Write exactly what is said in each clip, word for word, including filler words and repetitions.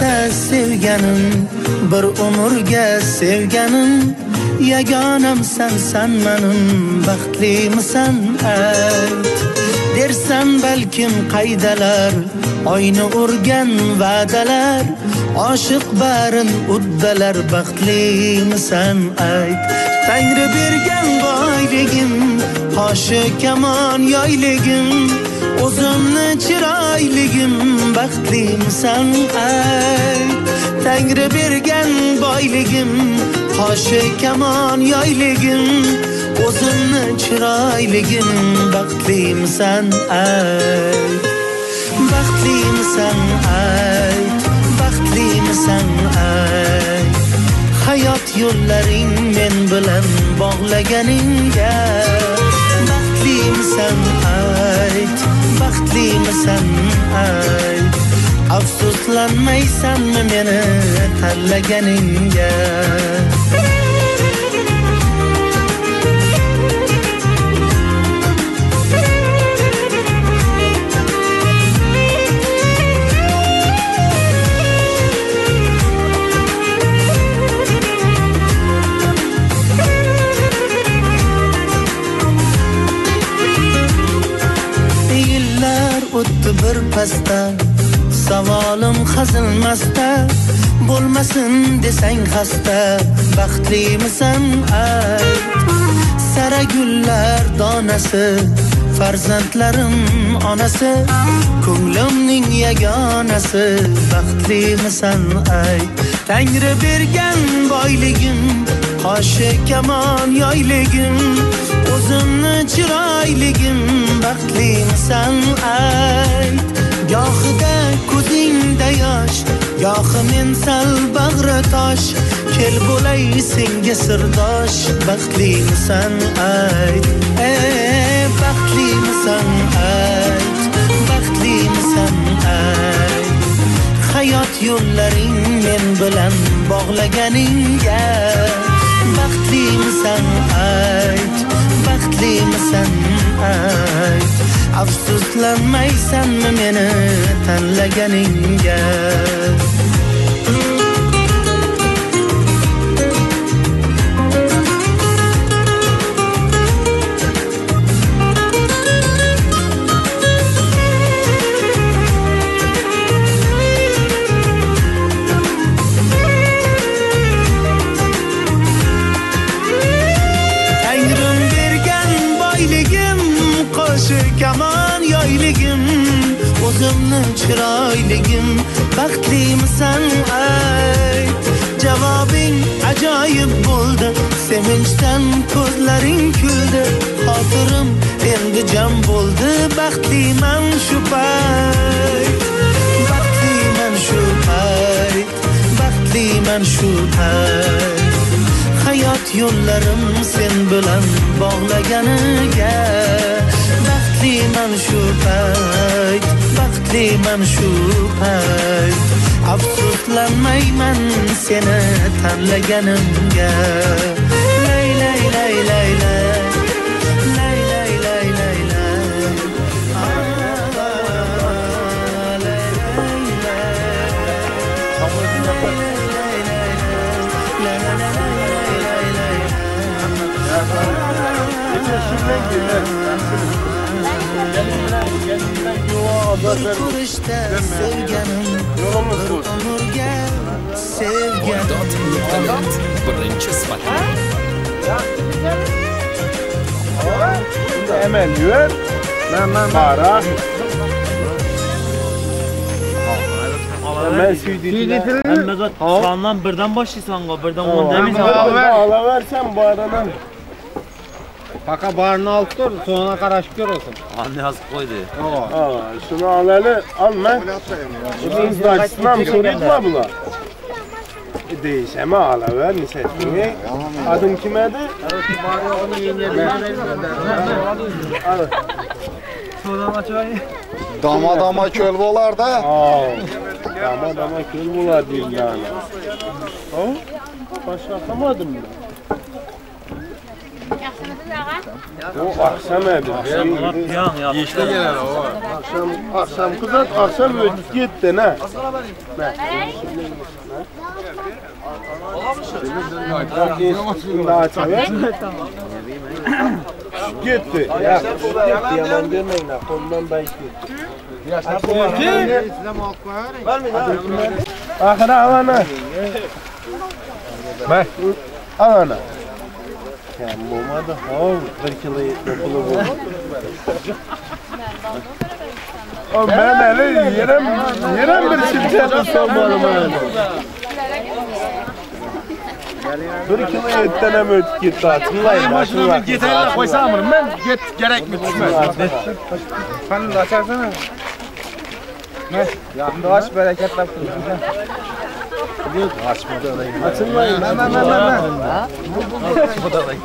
Turishda sevganim, bir umrga sevganim, yagonam sensan menim, baxtlimisan ayt. Dersan balkim qaydalar, oyni urgan va'dalar, oshiq barin uddalar, baxtlimisan ayt. Tangri bergan boyligim, qoshi kamon yoyligim, o'zimni chiroyligim, baxtlimisan ayt. Tangri bergan boyligim, qoshi kamon yoyligim, o'zimni chiroyligim, baxtlimisan ayt. Baxtlimisan ayt, baxtlimisan ayt. Hayot yo'llaring men bilan bog'laganingga baxtlimisan ayt, baxtlimisan ayt. Afsuslanmaysanmi meni tanlaganingga? O'tdi bir pasta, savolim hazilmasda, bo'lmasin desang xasta, baxtlimisan ayt. Sara gullar donasi, farzandlarim onasi, ko'nglimning yagonasi, baxtlimisan ayt. Tangri bergan boyligim, qoshi kamon yoyligim, o'zimni chiroyligim, baxtlimisan ayt. Gohida ko'zingda yosh, gohi men sal bag'ri tosh, kel bo'lay senga sirdosh, baxtlimisan ayt. Ey baxtlimisan ayt, baxtlimisan ayt. Hayot yo'llaring men bilan bog'laganingga baxtlimisan ayt, baxtlimisan ayt. Afsuslanmaysanmi meni tanlaganingga? Kamon yoyligim, o'zimni chiroyligim, baxtlimisan ayt. Javobing ajoyib bo'ldi, sevinchdan ko'zlaring kuldi, xotirim endi jam bo'ldi, baxtliman shu payt. Baxtliman shu payt, baxtliman shu payt. Hayot yo'llarim sen bilan bog'laganiga baxtliman shu payt, baxtliman shu payt. Afsuslanmayman seni tanlaganimga. Lay lay lay lay lay, lay lay lay lay lay. Turishda sevganim, umrga sevganim. Birinchi sifatida. Hemen yür. Men men para. Ben süydütüler. Mezat sondan birden başlaysan go, birden on demeyin. Ala versen bu aradan. Paka barını alıp dur, sonuna karışık gör olsun. Anne yazık koydu. Aa, şunu alalı alma. Bunun açısından soruyla bula. Değişeme ala ver, nisetini. Adım kimedi? Dama dama köl bolar da. Aa, dama dama köl bolar diyeyim yani. Ha? Başlatamadım ben. O akşam edi. Yan ya. Yeşile gelir o. Akşam akşam kızat, akşam ötüp gitti ne? Daha çabuk. Gitti. Ya, gitti yaman demeyin ha. Ondan da gitti. Ahıra alana. Bak. Alana. Ya olmadı. Hov, bir kilo pulu bu. O ben öyle yerim, yerim bir şimşekle sormalım öyle. Bir kilo etten hem ötüp gitti atınlayın. Başını getirle koysam mı? Ben get gerek mi düşmez. Sen de açarsana. Ne? Yandı aç bereket taptın. Açmadı alayım. Açılmayın. Ben ben ben ben. Açmadı alayım.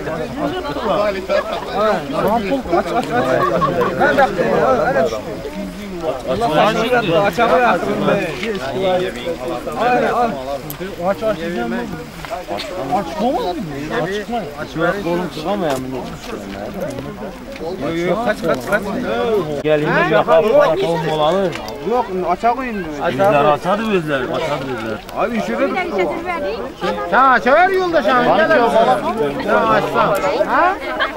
Aç aç aç. Ben de öyle düştüm. Allah açamıyor be. Aynen al. Aç aç diyeceğim. Aç olmadı mı? Aç çıkma. Aç ver kolum çıkamıyor mu? Yok yok kaç kaç kaç. Gelin bir bakalım bakalım olanı. Yok aça koyun. Bizler açadı bizler, açadı bizler. Abi işe sen açıver yolda şu an. Sen açsan. Ha?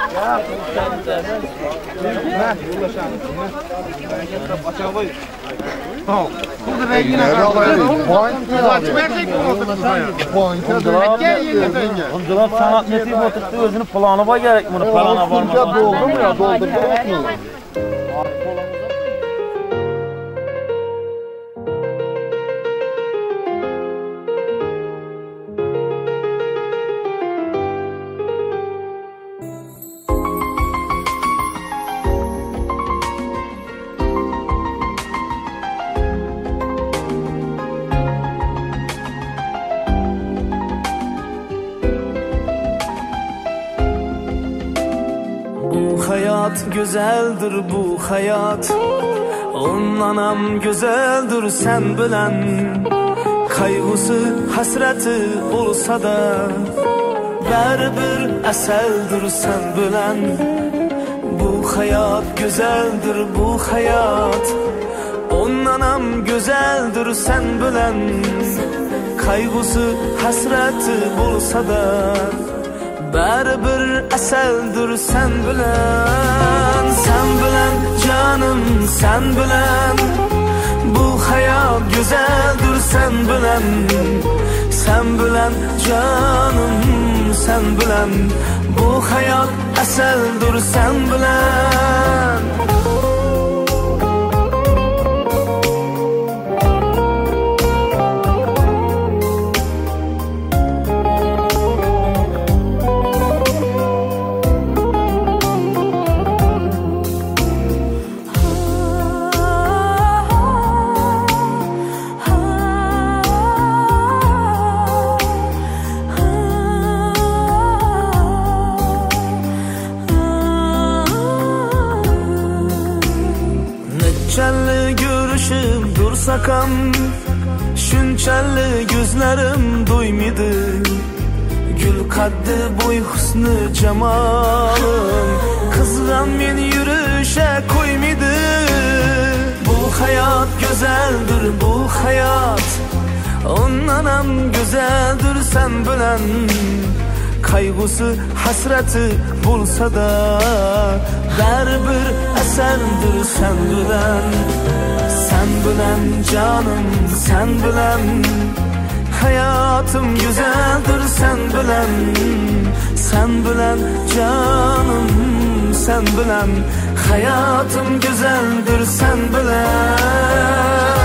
Ha, yolda şu an. Aça koy. Tamam. Burada da yine açı verecek mi oturdu? Gel yine dön gel. Ondulap sanat netibi oturttu özünü planı var gerek bunu plana varmak. Doldu mu ya? Doldu mu? Hayat güzeldir bu hayat. Ondanam güzeldir sen bilen. Kaygısı hasreti olsa da baribir asaldir sen bilen. Bu hayat güzeldir bu hayat. Ondanam güzeldir sen bilen. Kaygısı hasreti olsa da baribir asaldir sen bilen. Sen bilen canım sen bilen. Bu hayat güzeldir sen bilen. Sen bilen canım sen bilen. Bu hayat asaldir sen bilen. Şunchali görüşüp dursakam, şunchali gözlerim doymaydı. Gül kaddi boy husni cemalım, kızgan men yürüşe koymaydı. Bu hayat güzeldir bu hayat. Ondanam güzeldir sen bilen. Kaygısı hasreti bulsa da baribir asaldir sen bilen. Sen bilen canım sen bilen. Hayatım güzeldir sen bilen. Sen bilen canım sen bilen. Hayatım güzeldir sen bilen.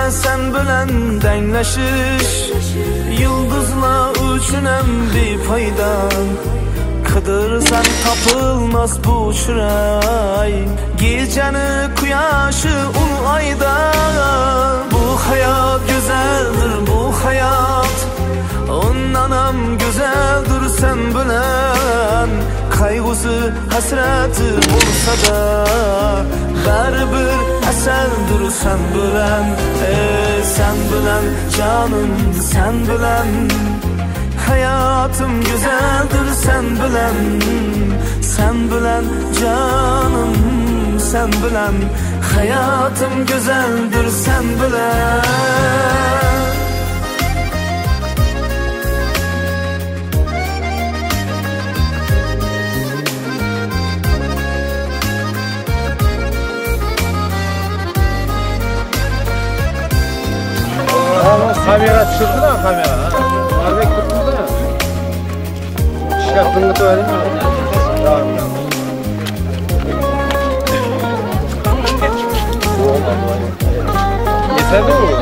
sen bilen dengleşiş Yıldızla uçunem bir payda Kıdırsan tapılmaz bu çıray Geceni kuyaşı ulu ayda Bu hayat güzeldir bu hayat Ondanam güzeldir sen bilen Kaygısı hasreti olsa da Baribir eseldir sen bilen Ey sen bilen canım sen bilen Hayatım güzeldir sen bilen Sen bilen canım sen bilen Hayatım güzeldir sen bilen Kamera çıktı da kamera. Arbek tuttu da. Şartını koyalım. Tamam. Yeter mi bu?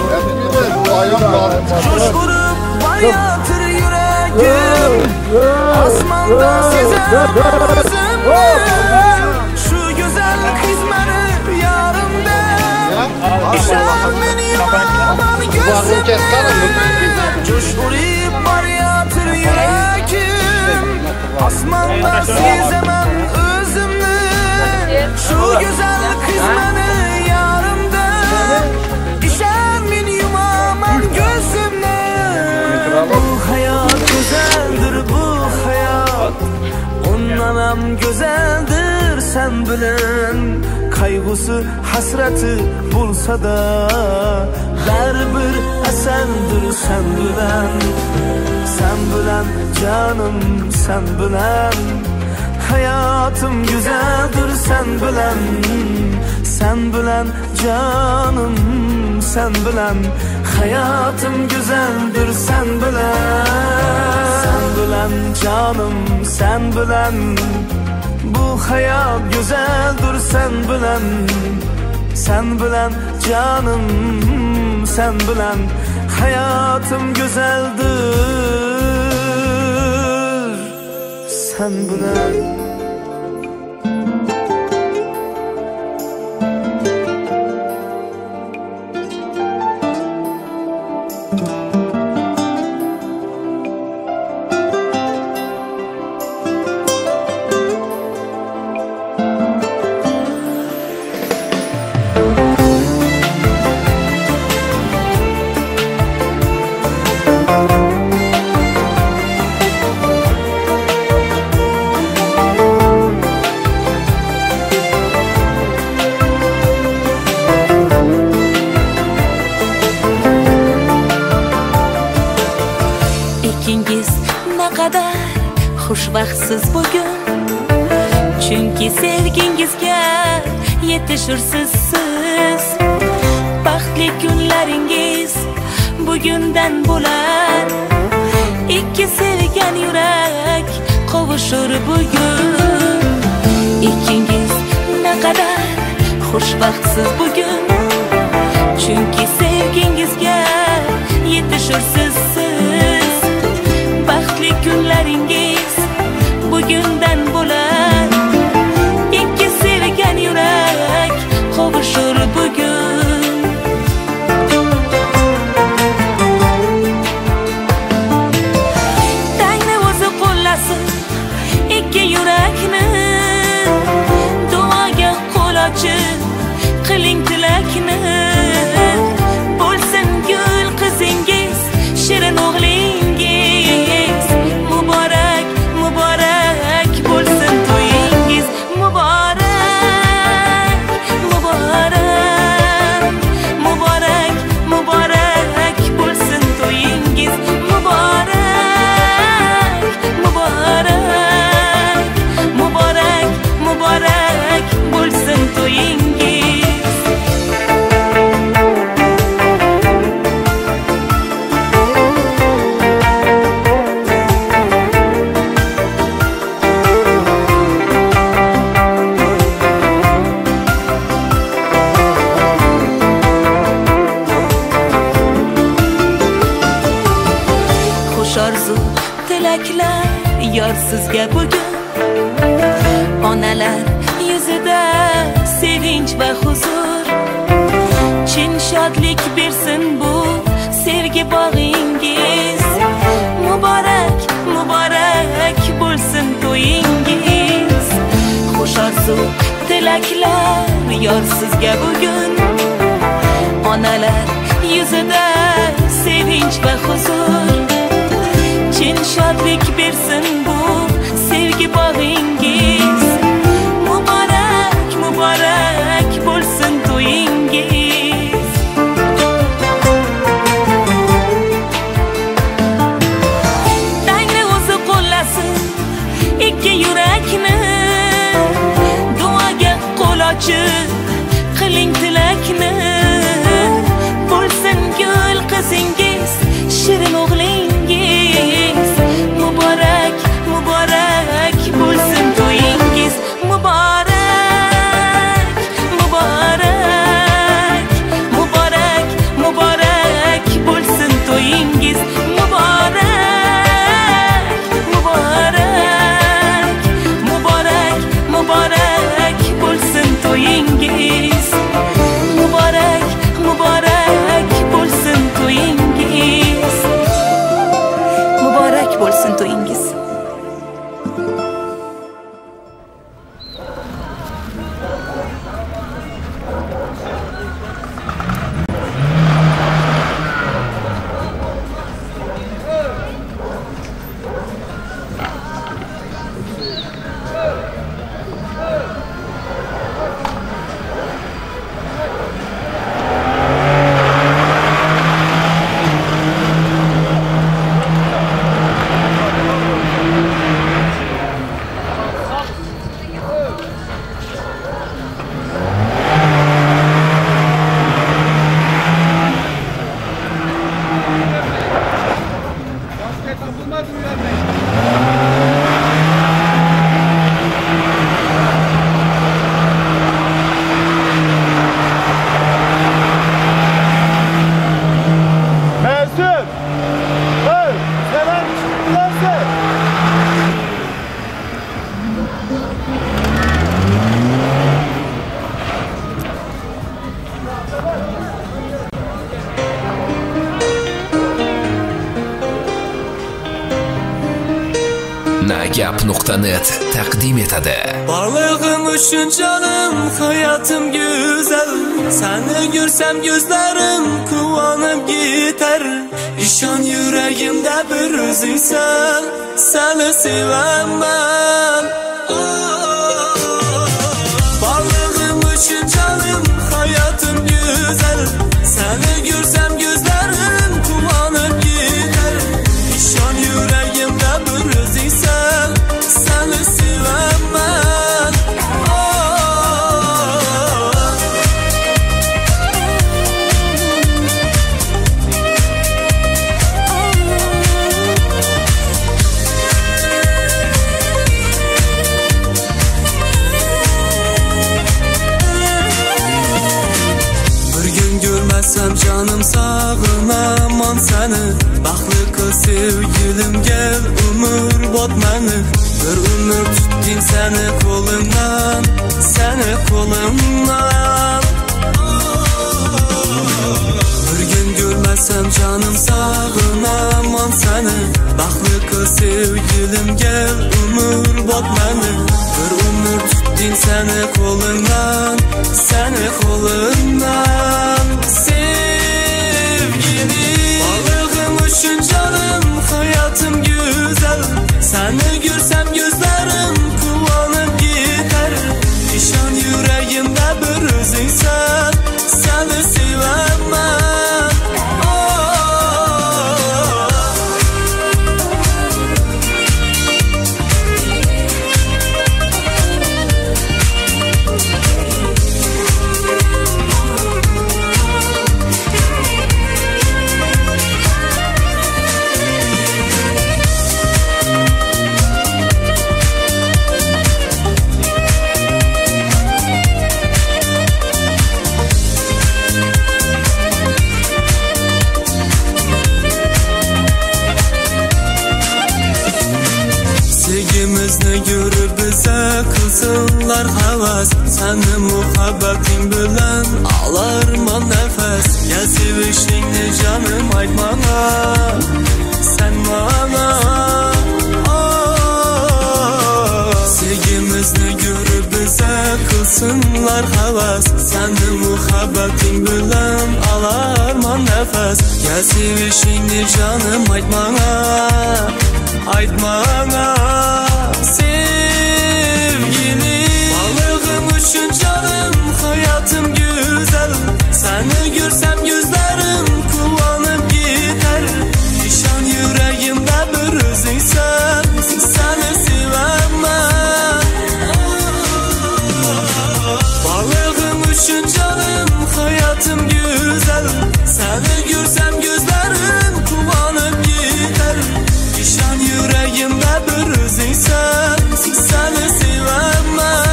Coşkurup bayatır yüreğim Asmanda size özümü Şu güzel kızmanı yarımda İşan beni yumaman gözümde Coşkurup bayatır yüreğim Asmanda size özümü Şu güzel kızmanı yarımda İşan beni yumaman gözümde Bu hayat güzeldir bu hayat Ondanam güzeldir sen bilen Kaygısı hasreti bulsa da Baribir esendir sen bilen Sen bilen canım sen bilen Hayatım güzeldir sen bilen Sen bilen canım sen bilen Hayatım güzeldir sen bilen Sen bilen canım sen bilen Bu hayat güzeldir sen bilen Sen bilen canım sen bilen Hayatım güzeldir sen bilen Xushvaqtsiz bugun Chunki sevgingizga yetishursiz siz Baxtli kunlaringiz bugundan bo'lar Ikki sevgan yurak qovushur bugun Ikkingiz naqadar xushvaqtsiz bugun Chunki sevgingizga yetishursiz siz Baxtli kunlaringiz bugundan bo'lar Ikki sevgan yurak qovushur bugun Tangni o'zi qo'llasin ikki yurakni Duoga qo'l ochib qiling tilakni Bo'lsin gul qizingiz yor sizga bugun. Onalar yuzida sevinch va huzur, chin shodlik bersin bu sevgi bog'ingiz. Muborak, muborak bo'lsin to'yingiz. Xush orzu tilaklar yor sizga bugun. Onalar yuzida sevinch va huzur, chin shodlik bersin bu sevgi bog'ingiz. Muborak, muborak bo'lsin to'yingiz. Tangri o'zi qo'llasin ikki yurakni, duoga qo'l ochib qiling tilakni. Bo'lsin gul qizingiz, shirin o'g'lingiz. Muborak, muborak bo'lsin to'yingiz. Muborak, muborak, muborak, muborak bo'lsin to'yingiz. Muborak, muborak, muborak, muborak bo'lsin to'yingiz. Muborak, muborak bo'lsin to'yingiz. Muborak bo'lsin to'yingiz. nagap nuqta net taqdim etadi. Borlig'im uchun jonim, hayotim go'zal. Seni ko'rsam ko'zlarim quvonib ketar. Ishon yuragimda bir o'zingsan, seni sevaman. Borlig'im uchun jonim, hayotim go'zal. Seni ko'rsam ko'zlarim quvonib ketar. Ishon yuragimda bir o'zingsan, seni sevaman. Görmezsem canım sağınamam seni. Baxtli qil sevgilim, gel umr bot meni. Bir umr tutdim seni qo'limdan, seni qo'limdan. Bir gün görmezsem canım sağınamam seni. Baxtli qil sevgilim, gel umr bot meni. Bir umr tutdim seni qo'limdan, seni qo'limdan. Borlig'im uchun jonim, hayotim go'zal. Seni ko'rsam ko'zlarim quvonib ketar. Ishon yuragimda bir o'zingsan, seni sevaman. havas Seni muhabbetin bilen alarman nefes Gel sevişingni canım aytmana Sen bana Sevgimizni görüp bize kılsınlar havas Seni muhabbetin bilen alarman nefes Gel sevişingni canım aytmana Aytmana sevgilim Balığım üçün canım hayatım güzel Seni görsem gözlerim kullanıp gider Nişan yüreğimde bir özün sen Seni sevem ben Balığım üçün canım hayatım güzel Seni görsem gözlerim kullanıp gider Nişan yüreğimde bir özün sen Seni sevem ben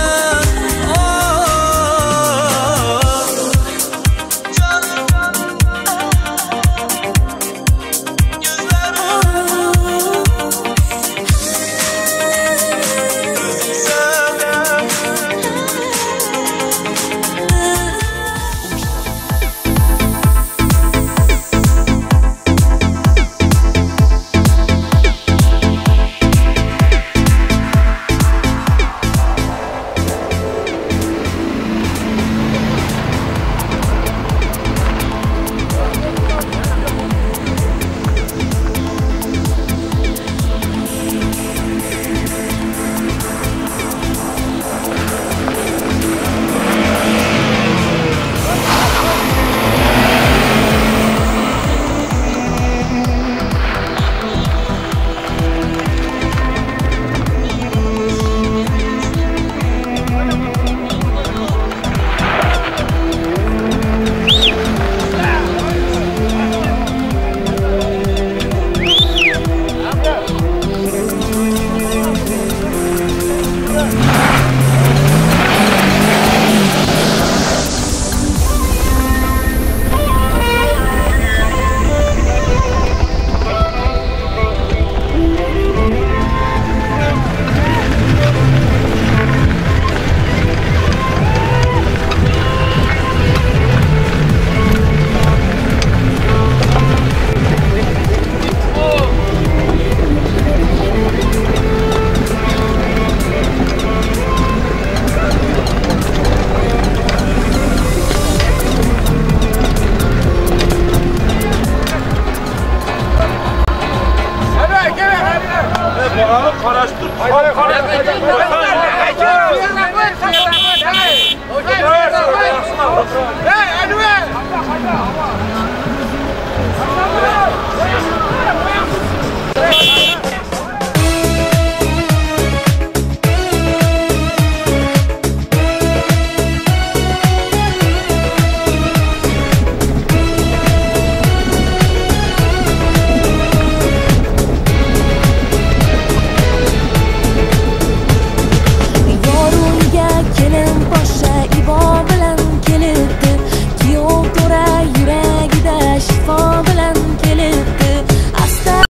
Hey, anyway!